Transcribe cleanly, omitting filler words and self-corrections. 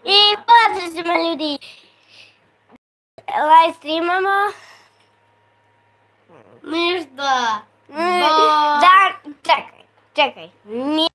I pozdrav svima ljudi. Live streamamo. Ništa. Da, čekaj. Nije